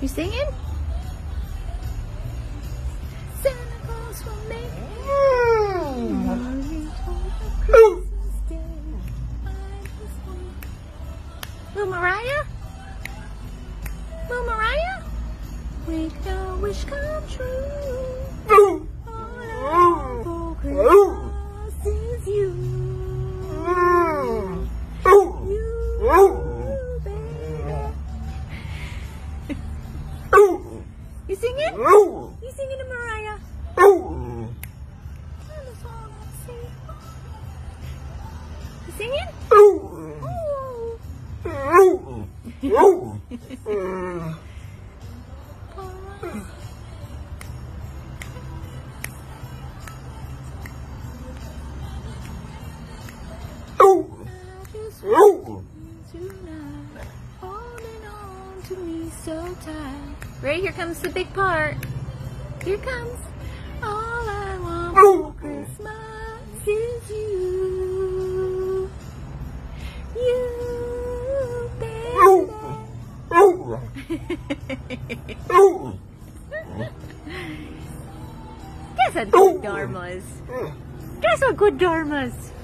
You singing? Santa Claus will make Little Mariah? Little Mariah? Make your wish come true. All for Christmas is you. You, baby. You singing? You singing to Mariah? You singing? Tonight, holding on to me so tight. Ready? Here comes the big part. Here comes. All I want for Christmas is you. You, baby. Guess what good Dharma is. Guess what good Dharma is.